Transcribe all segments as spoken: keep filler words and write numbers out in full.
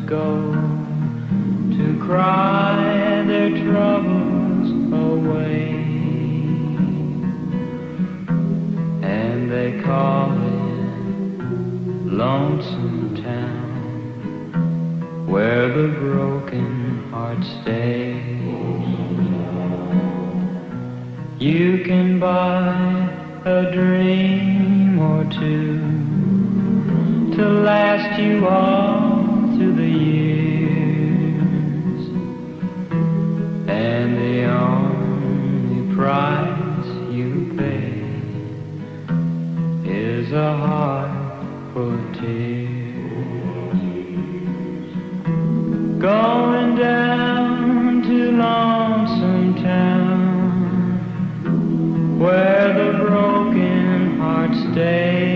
go to cry their troubles away, and they call it Lonesome Town, where the broken hearts stay. You can buy a dream or two to last you all through the years, and the only price you pay is a heart full of tears. Going down to Lonesome Town, where the broken hearts stay.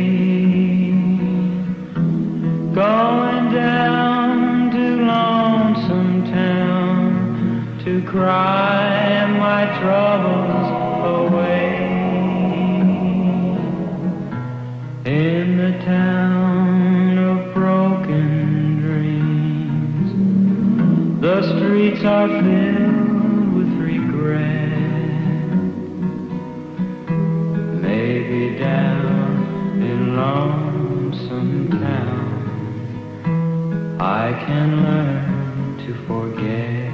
Going down to Lonesome Town to cry my troubles away. In the town of broken dreams, the streets are filled with regret. Maybe down in Lonesome Town I can learn to forget.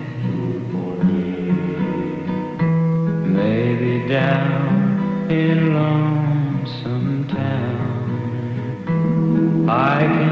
Maybe down in Lonesome Town I can